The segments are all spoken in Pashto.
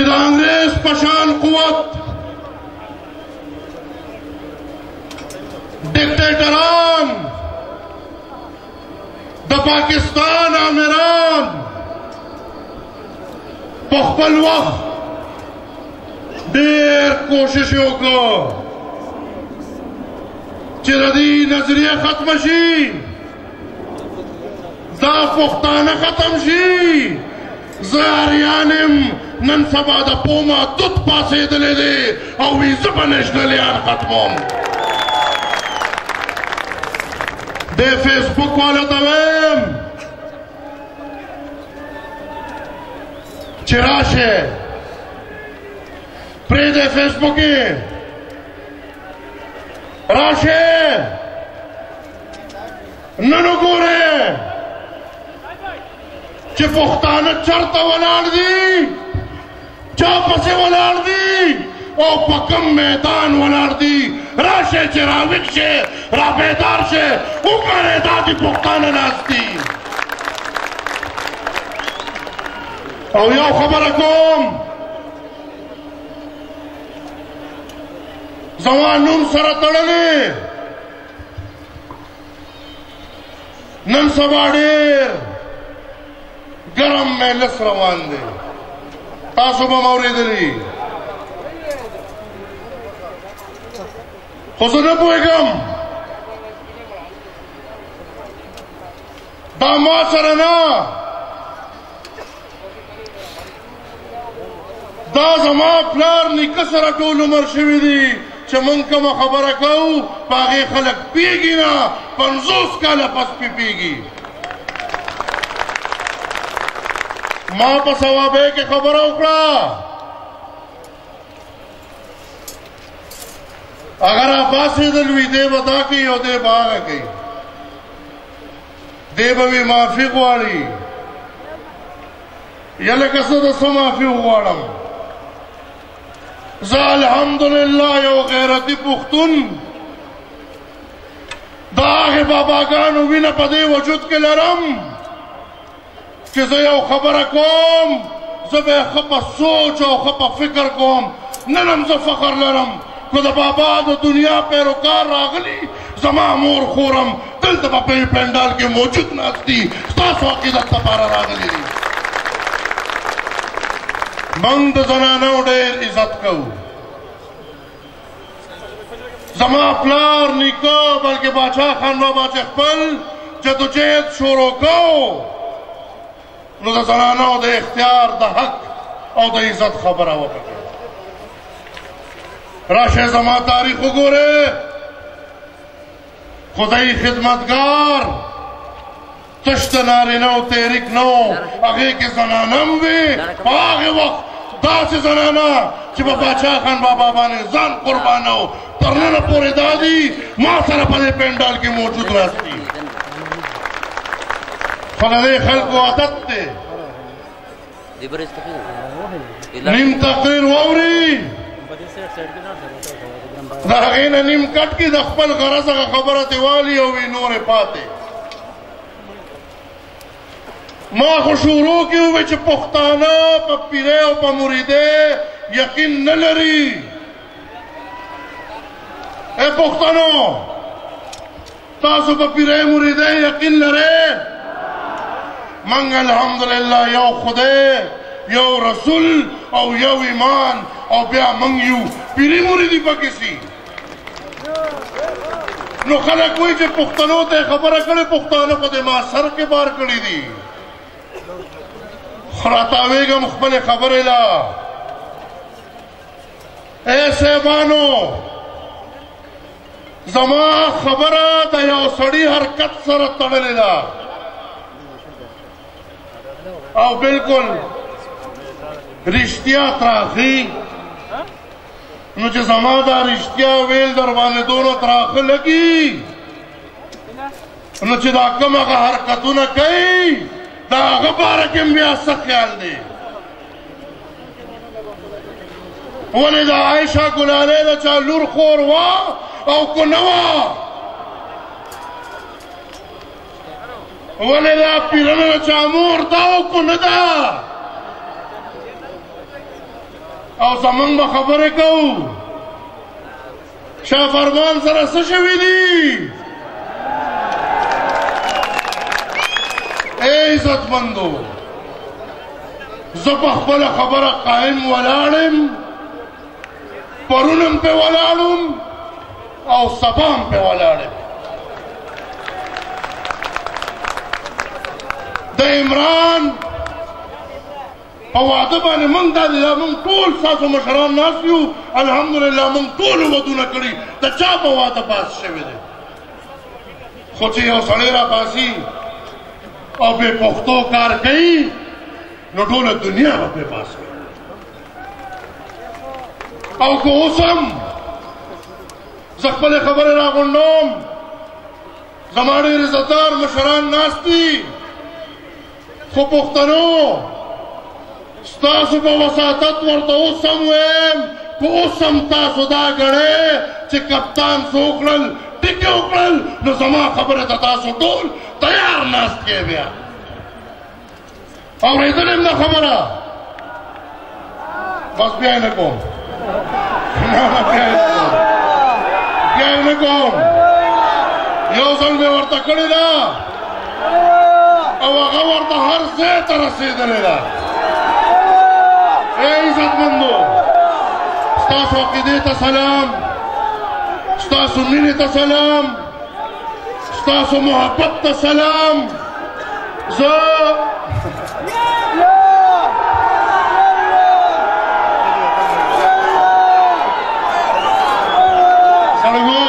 د انګریز پشان قوت ډیکټیټران د پاکستان آمران په خپل وخت ډېر کوشش یې وکړ چې د دې نظریه ختمه شي دا پښتانه ختم شي زه اریان یم نن سبا د پوما توت پاڅېدلی دی او وی زه به نېشنلیان ختموم دې فیسبوک والا ته ویم چې راشئ پرېږدئ فیسبوک یې راشئ نن وګورئ چې پښتانه چرته ولاړ دي چا پسې ولاړ دي او په کوم میدان ولاړ دي راشئ چې راویښ شئ رابیدار شئ وګورئ دا دي پښتانه ناست دي او یو خبره کوم زما نوم سره تړلی نن سبا ډېر ګرم مجلس روان دی تاسو به م اورېدلي خو زه نه پوهېږم دا ما سره نه دا زما پلار نیکه سره ټول عمر شوي دي چې موږ کومه خبره کوو په هغې خلک پوهېږي نه 50 کاله پس پوهېږي ما په ثوابۍ کې خبره وکړه اگر راپاڅېدل وي دی به دا کوي او دی به هغه کوي دی به وي معافي غواړي یا لکه زه د څه معافي وغواړم زه الحمدلله یو غیرتي پښتون د هغې باباګانو وینه په دې وجود کې لرم چې زه یو خبره کوم زه به یې ښه په سوچ او ښه په فکر کوم نن هم زه فخر لرم که د بابا د دنیا پیروکار راغلي زما مور خورم دلته په پنډال کې موجود ناست دي ستاسو عقیدت لپاره راغلي دي موږ د زنانو ډېر عزت کوو زما پلار نیکه بلکې باچا خان بابا چې خپل جدوجہد شروع کوو نو د زنانو د اختیار د حق او د عزت خبره وکړه راشئ زما تاریخ وګورئ خدای خدمتګار تش د نارینهو تحریک نه و هغې کې زنانه هم وې په هغې وخت داسې زنانه چې په باچا خان بابا باندې ځان قربانه و تر ننه پورې دا دي ما سره په دې پنډال کې موجود ناست دي خو د دې خلکو عادت دی نیم تقریر واوري د هغې نه نیم کټ کې د خپل غرض هغه خبره ترې والي او وي نورې پاتې ما خو شروع کې ووی چې پښتانه په پیرۍ او په مریدۍ یقین نه لري ای پښتنو تاسو په پیرۍ مریدۍ یقین لرئ موږ الحمدلله یو خدای یو رسول او یو ایمان او بیا موږ یو پیري مریدي پکې سي نو خلک وایي چې پښتنو ته خبره کړې پښتانه خو دې ما سر کې بار کړي دي خراتاویږم خپلې خبرې له ای صاحبانو زما خبره د یو سړي حرکت سره تړلې ده او بالکل رښتیا تراخي نو چې زما دا رښتیا ویل در باندې دونه تراخه لګي نو چې دا کوم هغه حرکتونه کوي د هغه باره کې م بیا څه خیال دی ولې د عایشه ګلالۍ د چا لور خور وه او که نه وه ولې دا پیرنه د چا مور ده او که نه ده او زمونږ به خبرې کوو شاه فرمان سره څه شوي دي ای عزتمندو زه په خپله خبره قایم ولاړ یم پرون هم پې ولاړ وم او سبا هم پې ولاړ یم د عمران په واده باندې موږ دا موږ ټول ستاسو مشران ناست یو الحمدلله موږ ټولو ودونه کړي د چا په واده پاس شوی دی خو چې یو سړی راپاسي او بې پښتو کار کوي نو ټوله دنیا به پرې پاس کوي او که اوس هم زه خپلې خبرې راغونډوم زما ډېر عزتدار مشران ناست دي خو پښتنو ستاسو په وساطت ورته اوس هم وایم که اوس هم تاسو دا ګڼئ چې کپتان څه وکړل ټکې وکړل نو زما خبرې ته تاسو ټول تیار ناست کې بیا اورېدلې م دا خبره بس بیا یې نه کوم بیا یې نه کوم یو ځل مې ورته کړې ده او هغه ورته هر ځای ته رسېدلې ده ای عزتمندو ستاسو عقیدې ته سلام ستاسو مینې ته سلام ستاسو محبت ته سلام زه خلکو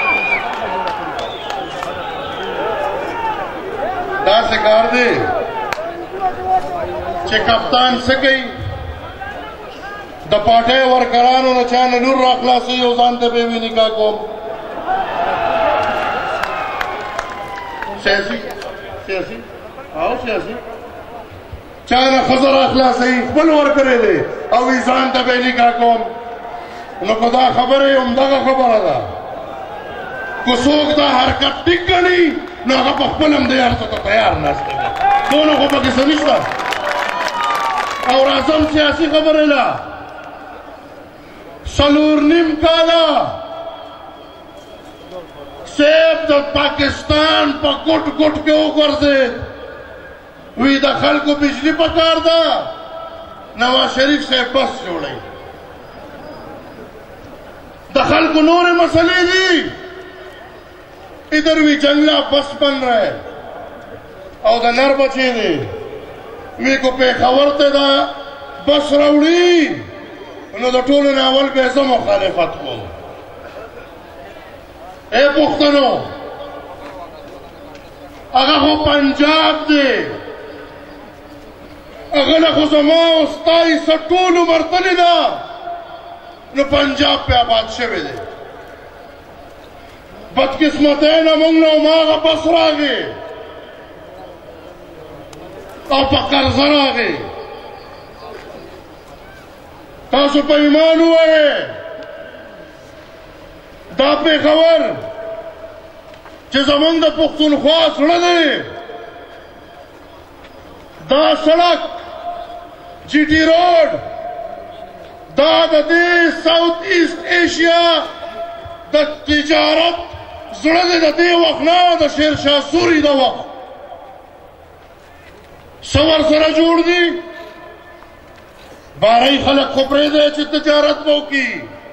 داسې کار دی چې کپتان څه کوي د پاټۍ ورکرانو نه چا نه لور راخلاصوي او ځان ته به یې نکاح کوم سیاسي چا نه ښځه راخلاصوي خپل ورکړی دی او وي ځان ته به یې نکاح کوم نو که دا خبره یې همدغه خبره ده که څوک دا حرکت ټیک ګڼي نو هغه په خپل هم دی هر څه ته تیار ناست دی دونه خو پکې څه نشته او راځم سیاسي خبرې له 4.5 کاله صاحب د پاکستان په ګوټ ګوټ کې وګرځېد وی د خلکو بجلی پکار ده نواز شریف صاحب بس جوړوي د خلکو نورې مسئلې دي ادھر بھی جنگلہ بس بن رہے او دا نر بچے دے وی کو پیښور ته دا بس راوړي نو د ټولو نه اول به زه مخالفت کوم اے پښتنو هغه خو پنجاب دی هغه نه خو زما او ستا حصه ټول عمر تلې ده نو پنجاب پې آباد شوی دی بدقسمتۍ نه موږ نه هماغه بس راغی او په قرضه راغی تاسو په ایمان ووایئ دا پېښور چې زموږ د پښتونخوا زړه دی دا سړک جی ټي روډ دا د دې ساوث ایسټ ایشیا د تجارت زړه دی د دې وخت نه د شیرشاه سوري د وخت څه ورسره جوړ دي بارۍ خلک خو پرېږدی چې تجارت به وکړي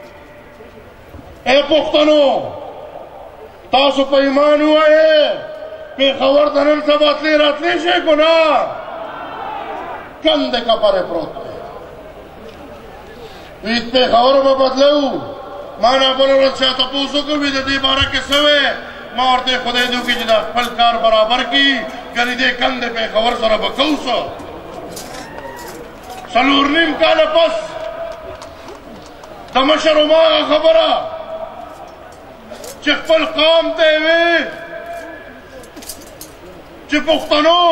اے پښتنو تاسو په ایمان ووایئ پېښور ته نن سبا تلې راتلې شئ که نه کندې کپرې پروت دی وي پېښور به بدلوو ما نه بله ورځ چا تپوس وکړ د دې باره کې څه وی ما ورته خدای دې وکړي چې دا خپل کار برابر کړي ګنې دې کندې پېښور سره به کوو څه 4.5 کاله پس د مشر هماغه خبره چې خپل قوم ته یې وی چې پښتنو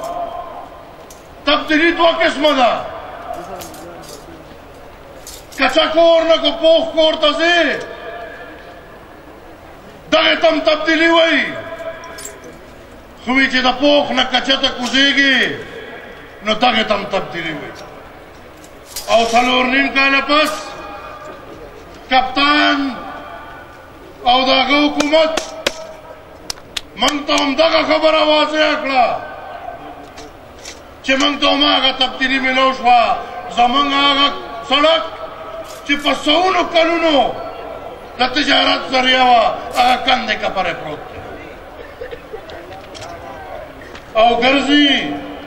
تبدیلي دوه قسمه ده کچا کور نه که پوخ کور ته ځې دغې ته هم تبدیلي وایي خو وي چې د پوخ نه کچه ته کوزېږي نو دغې ته هم تبدیلي وایي او 4.5 کاله پس کپتان او دغه حکومت موږ ته همدغه خبره واضح کړه چې موږ ته هماغه تبدیلي میلاو شوه زموږ هغه سړک چې په سوونو کلونو د تجارت ذریعه وه هغه کندې کپرې پروت دی او ګرځي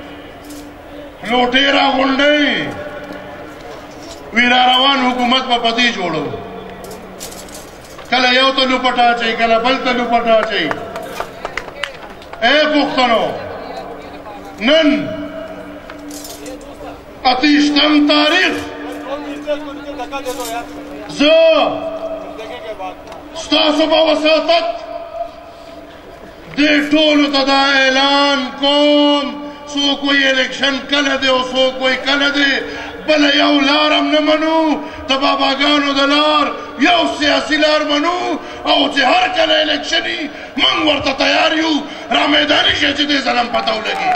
لوټې راغونډوي وی را روان حکومت په دې جوړو کله یو ته لوپټ اچوي کله بل ته لوپټ اچوي اے پښتنو نن 28 تاریخ زه ستاسو په وساطت دې ټولو ته دا اعلان کوم څوک وایي الیکشن کله دی او څوک وایي کله دی بله یو لار هم نه منو د باباګانو د لار یو سیاسي لار منو او چې هر کله الیکشن وي موږ ورته تیار یو را میداني شي چې دې ځل هم پته ولګي